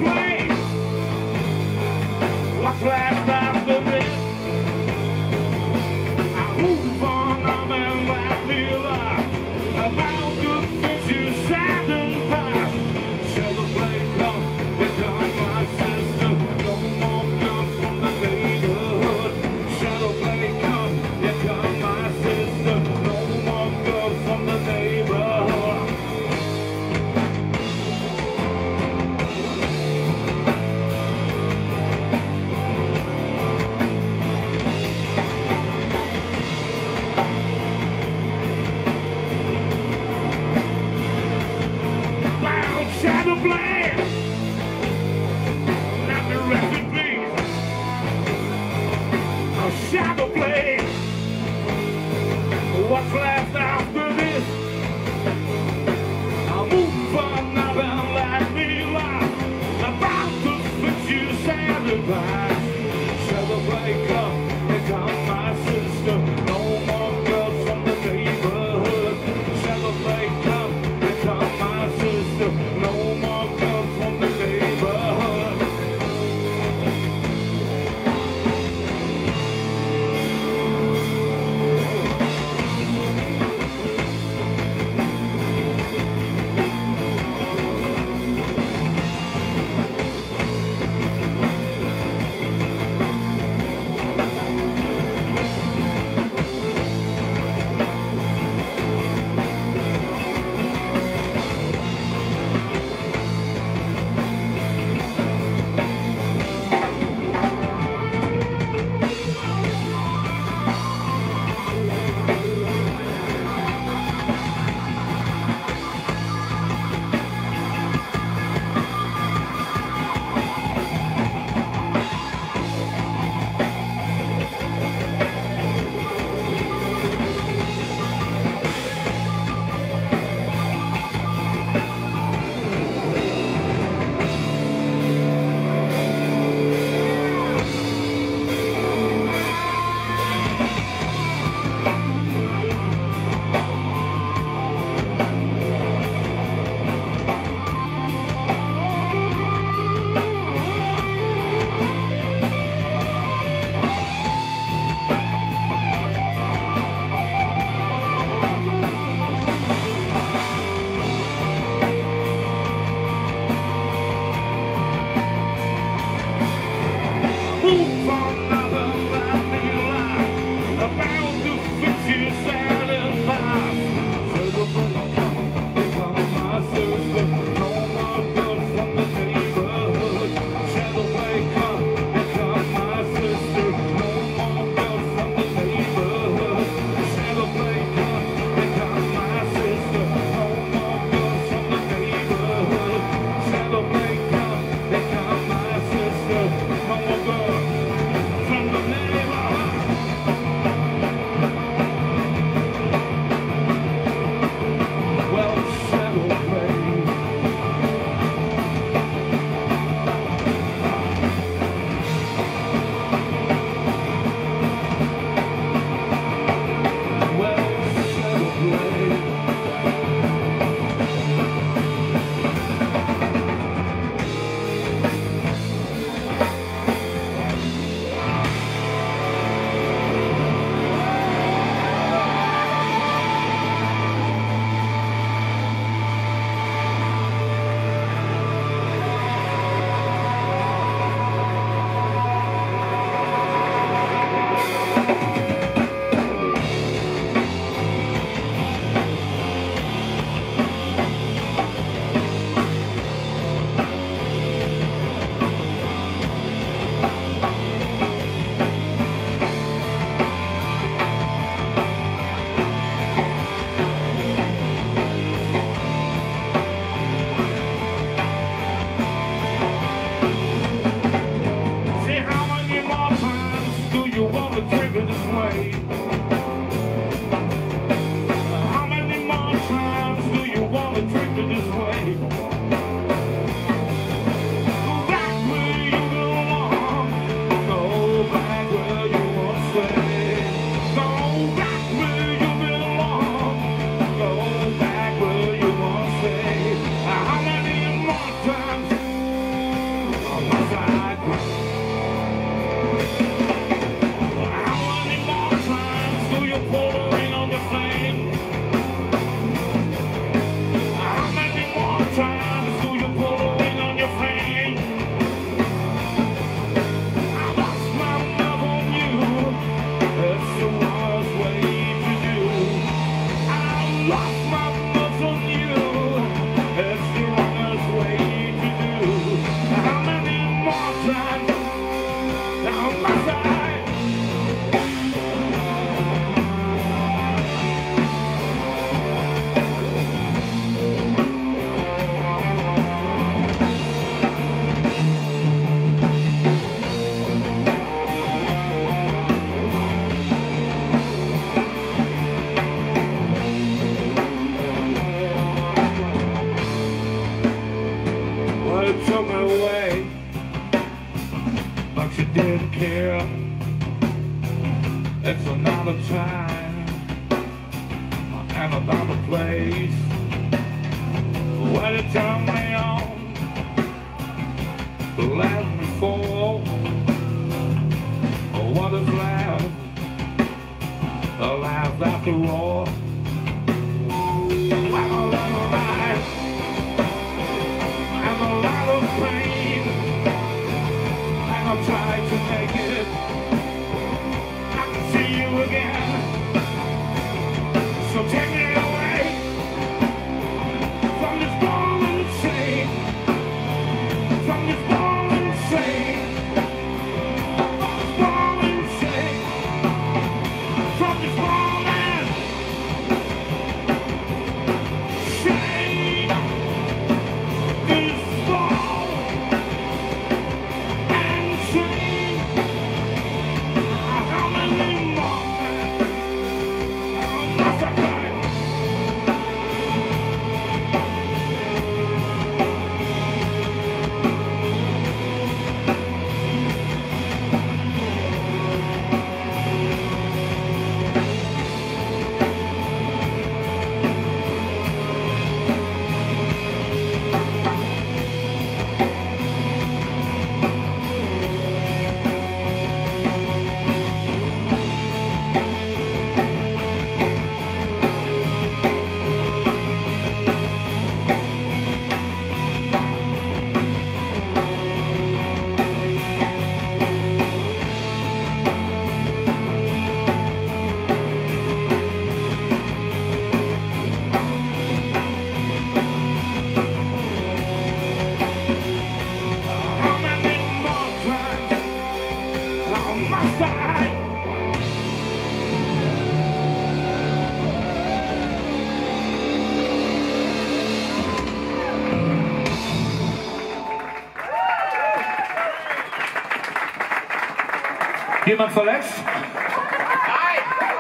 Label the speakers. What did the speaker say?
Speaker 1: blame. What's left after this? I move on, I'm in that dealer. About good things you said and past. Celebrate, come, become my sister. No more guns from the neighborhood. Celebrate, come, become my sister. No more guns from the neighborhood. Shadow blade, not the recipe. A shadow blade. What's left after this? I'll move on now and let me laugh. About to fix you satisfied. Shadow blade, come, here comes my sister. No more girls from the neighborhood. Shadow blade, come, here comes my sister. No more girls from the neighborhood. didn't care. It's another time and another place where they turn me on, let me fall. What is left? A life after all. I'm a lot of life, I'm a lot of pain, and I'm trying to make it. I can see you again, so take me away from this ball and chain, from this ball and chain, from this ball and chain, from this ball and
Speaker 2: Jemand verletzt?